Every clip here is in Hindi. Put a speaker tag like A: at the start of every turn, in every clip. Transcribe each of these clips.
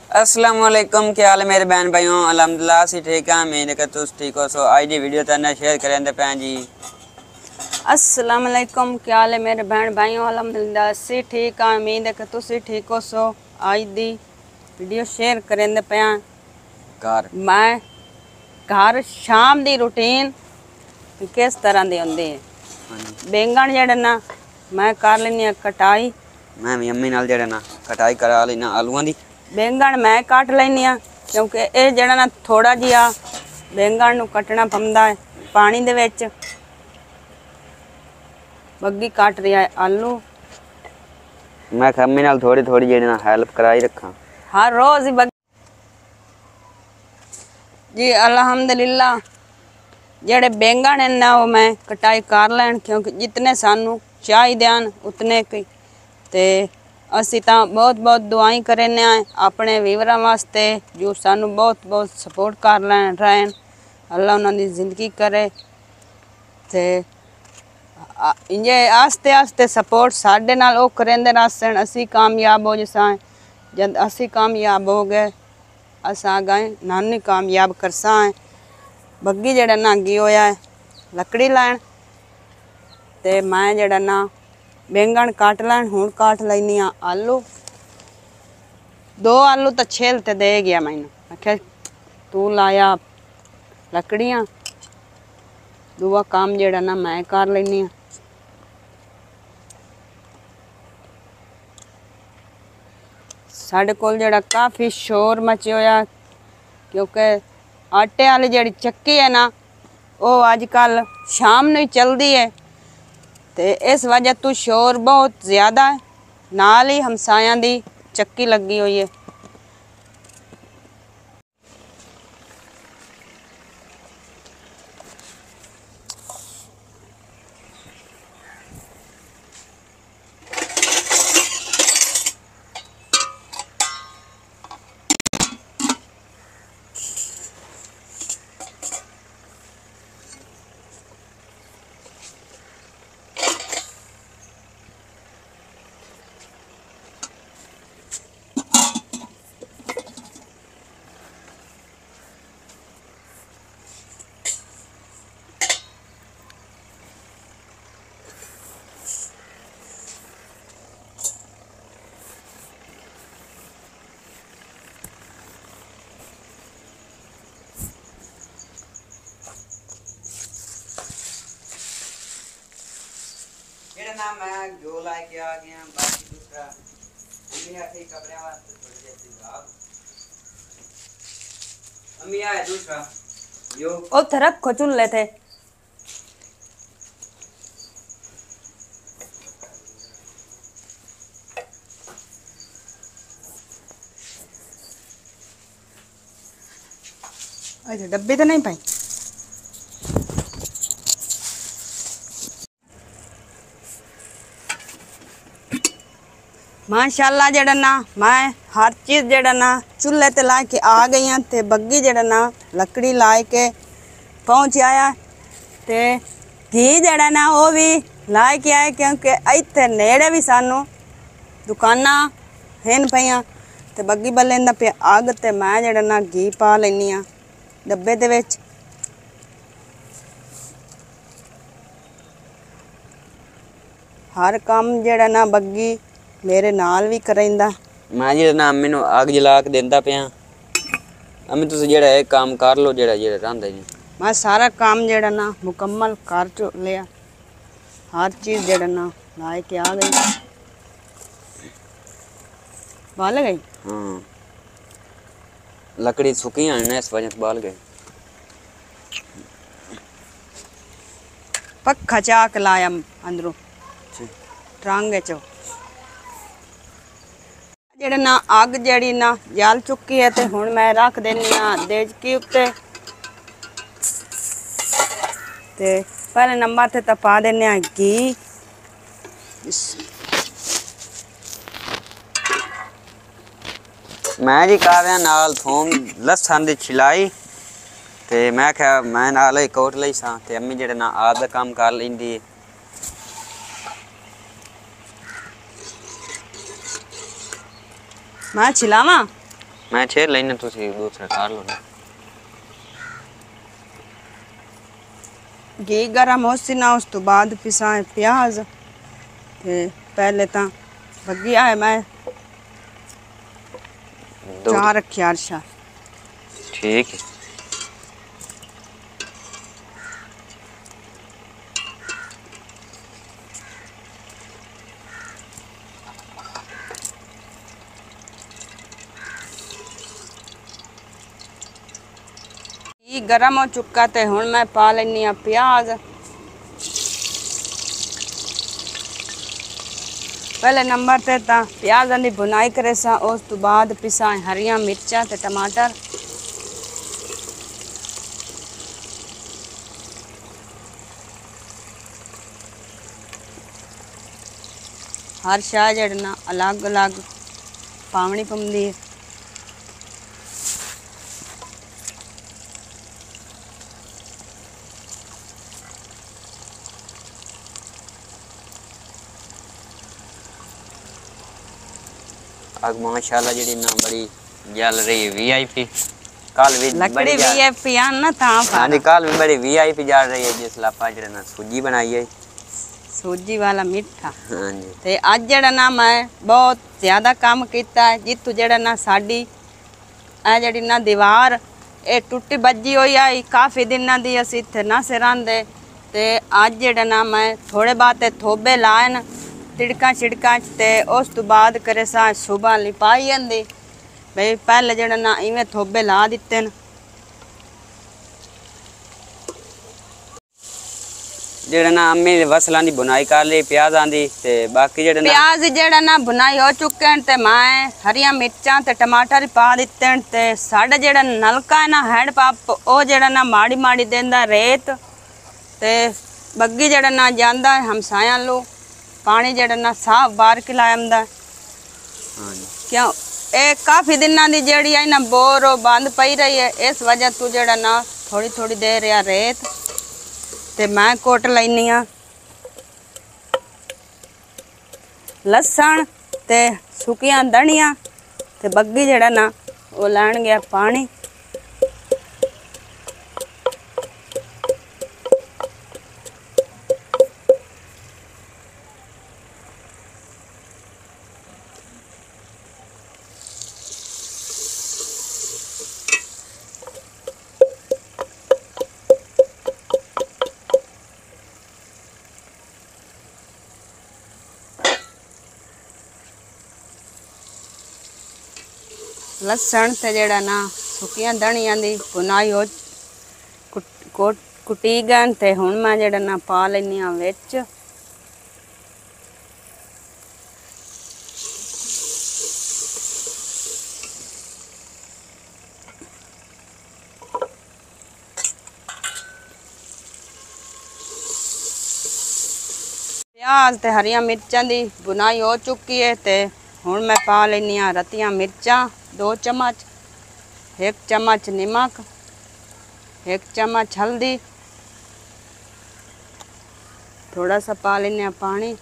A: अस्सलाम वालेकुम, क्या हाल है मेरे बहन भाइयों। अल्हम्दुलिल्लाह सी ठीक है। मैं कर तुस ठीक हो। सो आज दी वीडियो तन्ने शेयर करें दे पैन जी।
B: अस्सलाम वालेकुम, क्या हाल है मेरे बहन भाइयों। अल्हम्दुलिल्लाह सी ठीक है। उम्मीद है कि तुसी ठीक हो। सो आज दी वीडियो शेयर करें दे पैन
A: घर
B: मैं घर शाम दी रूटीन किस तरह दी होंदी है। बैंगन जड़े ना मैं कर लेनी कटाई।
A: मैं भी अम्मी नाल जड़े ना कटाई करा लेना आलूआं दी।
B: बैंगन मैं काट लेनी क्योंकि ये जड़ा ना थोड़ा जिहा बैंगन नूं कटना पौंदा है पानी दे विच। बग्गी काट रही है आलू।
A: मैं अम्मी नाल थोड़ी थोड़ी जेड़ी ना हेल्प कराई रखा
B: हर रोज ही जी अल्हम्दुलिल्लाह जेड़े बैंगन हैं ना वो मैं कटाई कर लैन क्योंकि जितने सानू चाहिए हैं उतने की ते असी तां बहुत बहुत दुआई करें अपने वीवरां वास्ते जो सानू बहुत बहुत सपोर्ट कर लैन रहन। अल्लाह उन्होंने जिंदगी करे ते इंजे आस्ते आस्ते सपोर्ट साढ़े नाल वो करेंदे रहसन। असी कामयाब हो जैसा जब असी कामयाब हो गए असा गए नानी कामयाब करसा है। बग्गी जड़ा ना गी होया है लकड़ी लैन ते मैं जड़ा ना बैंगन काट लैन। हूँ काट लैनी आलू। 2 आलू तो छेल ते दे गया मैनू। आख्या तू लाया लकड़ियाँ दूआ काम जड़ा ना मैं कर लैनी। साढ़े कोल जड़ा काफ़ी शोर मचे होया क्योंकि आटे वाली जड़ी चक्की है ना वो अजकल शाम नहीं चलती है ते इस वजह तो शोर बहुत ज़्यादा है। नाल ही हमसायां दी चक्की लगी हुई है।
A: जेड़ा ना मैं जो लाके आ गया बाकी दूसरा अम्मी आके कपड़े वास्ते थोड़ी जैसी भाग अम्मी आए दूसरा यो
B: ओ थरक खोचुन ले थे अच्छा डब्बे तो नहीं पाई। माशाल्लाह जड़ा ना मैं हर चीज़ जड़ा ना चूल्हे ते ला के आ गई हाँ ते बग्गी जड़ा ना लकड़ी ला के पहुँच आया ते घी जड़ा ना वो भी ला के आए क्योंकि इत्थे नेड़े भी सानू दुकाना हैं पईयां ते बग्गी बल्लेंदा पे अग ते मैं जड़ा ना घी पा लैनी हाँ डब्बे दे विच। हर काम जड़ा ना बग्गी मेरे नाल भी करेंदा।
A: मैं जेड़ा ना अम्मी नु आग जला के देंदा पिया। अम्मी तुस जेड़ा है काम कर लो जेड़ा जेड़ा रंदा जी।
B: मैं सारा काम जड़ा ना मुकम्मल कर लिया। हर चीज़ जड़ा ना ला के आ गई बाल गई।
A: हाँ लकड़ी सूखी है ना इस वजह से बाल गए।
B: पक्खा चाक लाया अंदरों ट्रांगे चो जड़ा ना अग जड़ी ना जल चुकी है तो हुण मैं रख देनी देचकी उत्ते ते पहले नंबर ते तो पा देने घी।
A: मैं जी कर रहा नाल थोम लसन दी छिलाई ते मैं क्या मैं नाल ही कोट लई सा ते अम्मी जेड़ा ना आप दा काम कर लेंदी।
B: मैं छिलावा
A: मैं छेड़ लेना, तुसी दूसरा काट लो ना।
B: घी गरम हो सी ना, उस तो बाद पिसाए प्याज। ते पहले तो बग्गिया है मैं
A: दो
B: चाह रखी अर्शा।
A: ठीक है।
B: घी गरम हो चुका ते हुण मैं पा लेनी आ प्याज। पहले नंबर ते ता प्याज़ां दी भुनाई करे सा, उस तो बाद पिसाए हरियां मिर्चां ते टमाटर। हर शाह जड़ना अलग अलग पावनी पौंदी है।
A: आग माशाल्लाह जी ना बड़ी जल रही है वीआईपी। कल भी
B: लकड़ी वीआईपी आन ना था।
A: हाँ जी, कल भी बड़ी वीआईपी जल रही है जिस लापा जड़ा ना सूजी बनाई है,
B: सूजी वाला मिठा।
A: हाँ जी।
B: ते अज जड़ा ना मैं बहुत ज़्यादा काम किया है, जितू जड़ा ना साडी ए जड़ी ना दीवार ये टुटी बज्जी हुई आई, काफ़ी दिनों दी असी इत्थे ना सिरांदे। ते अज जड़ा ना मैं थोड़े बहुत थोबे लाए तिड़का छिड़का ते उस तो बाद करे सा सुबह लिपाई आंदी भाई। पहले जड़ा ना इवें थोबे ला दिते न।
A: जड़ा ना अम्मी वसलां दी बुनाई कर ली प्याज आंदी ते बाकी जड़ा ना
B: प्याज जड़ा ना बुनाई हो चुके हैं ते मैं हरिया मिर्चां ते टमाटर पा दिते हैं। ते साडा जड़ा नलका है ना हैंड पंप ओ जड़ा ना माड़ी माड़ी देंदा रेत ते बग्गी जड़ा ना जांदा है हमसायां लो पानी जड़ा ना साफ बार के लायंदा।
A: हाँ जी।
B: क्यों ए काफ़ी दिनों दी जड़ी है ना बोर बंद पई रही है, इस वजह तू जड़ा ना थोड़ी थोड़ी देर या रेत ते मैं कोट लैनी आ लसन ते सुकियां धनिया ते बग्गी जड़ा ना वो लैन गया पानी। लसन ते जड़ा ना सुकियां धनिया दी बुनाई हो कुटी गन ते हुण मैं जड़ा ना पा लैनी आ विच। प्याज ते हरियां मिर्चां दी बुनाई हो चुकी है ते हुण मैं पा लैनी आ रतियां मिर्चां 2 चम्मच, 1 चम्मच नमक, 1 चम्मच हल्दी, थोड़ा सा पा लेने पानी।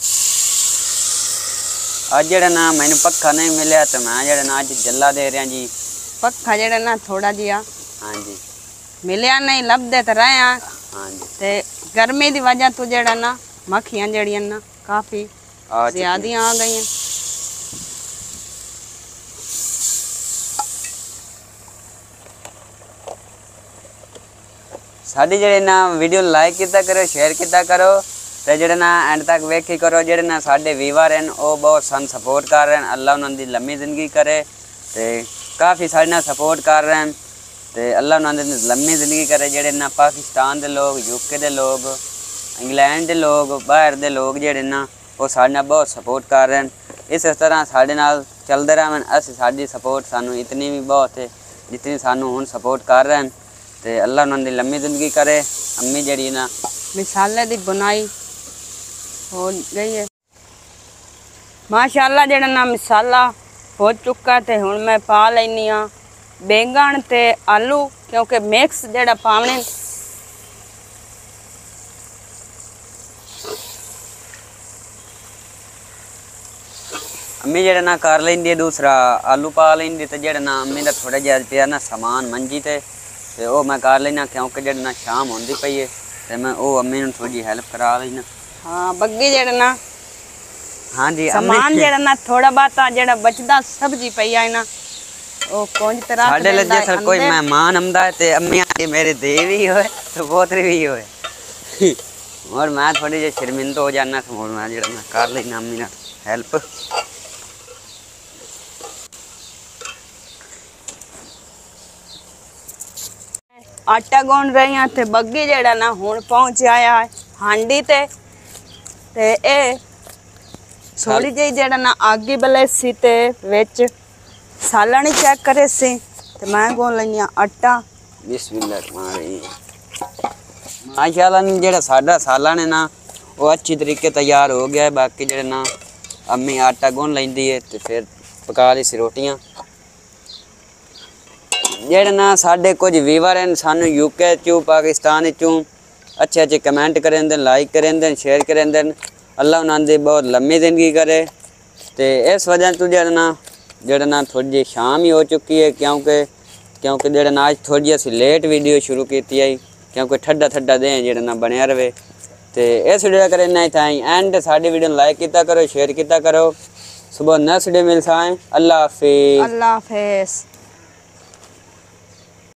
A: अज जड़ा ना मैंने पक्का नहीं मिले तो मैं जड़ा ना अज जला दे रहा जी।
B: पक्का जड़ा ना थोड़ा जिहा
A: हाँ जी।
B: मिलिया नहीं लभदे तो रहे हैं।
A: हाँ जी।
B: ते गर्मी की वजह तो जड़ा ना मक्खियां जड़ियां ना काफ़ी ज़्यादा आ गई।
A: साडी जड़े ना वीडियो लाइक किया करो, शेयर किया करो ते जड़े ना एंड तक वेखी करो। जड़े ना साडे व्यूअर हैं वो बहुत सन सपोर्ट कर रहे हैं, अल्लाह उन्होंने लम्मी जिंदगी करे ते काफ़ी सारे ना सपोर्ट कर रहे हैं ते अल्लाह उन्होंने लम्मी जिंदगी करे। जड़े ना पाकिस्तान के लोग, यूके के लोग, इंग्लैंड के लोग, बाहर के लोग जड़े ना वो साडे बहुत सपोर्ट कर रहे हैं। इस तरह साडे नाल चलते रहें। अस साडी सपोर्ट सानू इतनी भी बहुत है जितनी सानू हुण सपोर्ट कर रहे हैं ते अल्लाह उन्होंने लम्मी जिंदगी करे। अम्मी जड़ी ना
B: मिसाले दी बुनाई हो गई है माशाल्लाह। जड़ा ना मिसाला हो चुका ते हुण मैं पा लैनी आ बैंगन ते आलू, क्योंकि मिक्स जड़ा पावने।
A: अम्मी जेड़ा ना कर लेंदी है, दूसरा आलू पा लेंदी ते जेड़ा ना अम्मी दा थोड़ा जिहा पिया ना समान मंजी ते ओ मैं कर लेना क्योंकि जेड़ा ना शाम होंदी पई है ते मैं ओ अम्मी नूं थोड़ी हेल्प करा लेना।
B: हाँ बग्गी जेड़ा ना
A: हाँ जी
B: सामान जेड़ा ना थोड़ा बाता जेड़ा बचदा सब्जी पई है ना ओ कौन तरह
A: साडे ले जैसा कोई मेहमान आंदा है ते अम्मी आती मेरे देवी होए तो पोतरी भी होए और मैं थोड़ी जी शर्मिंदा हो जाना तो और मैं जेड़ा मैं कर लेना अम्मी नाल हेल्प।
B: आटा गुन रही हैं ते बग्गी जेड़ा ना हुण पहुंच आया है हांडी ते ए थोड़ी जी जेड़ा ना आगी बले सी ते विच सालणी चेक करे सी ते मैं गुन लई आटा।
A: बिस्मिल्लाह रहमान रहीम। माशाल्लाह जेड़ा साडा सालन है ना वो अच्छी तरीके तैयार हो गया है। बाकी जेड़ा ना अम्मी आटा गुन लैंदी है ते फिर पका ली सी रोटियां। जेड़ा ना साडे कुछ व्यूवर हैं सानू यूके चू पाकिस्तान चू अच्छे अच्छे कमेंट करें देन, लाइक करें देन, शेयर करें देन। अल्लाह उन्हां दी बहुत लम्मी जिंदगी करे। ते इस वजह तो जेड़ा ना थोड़ी जी शाम ही हो चुकी है क्योंकि जेड़ा ना अज थोड़ी असी लेट वीडियो शुरू की आई क्योंकि ठंडा ठंडा दे जेड़ा ना बनया रहे। तो इस वीडियो करें ना थाई एंड साडी वीडियो लाइक किया करो, शेयर किया करो। सुबह नेक्स्ट वीडियो मिलता है। अल्लाह हाफिज़।
B: अल्लाह हाफिज़।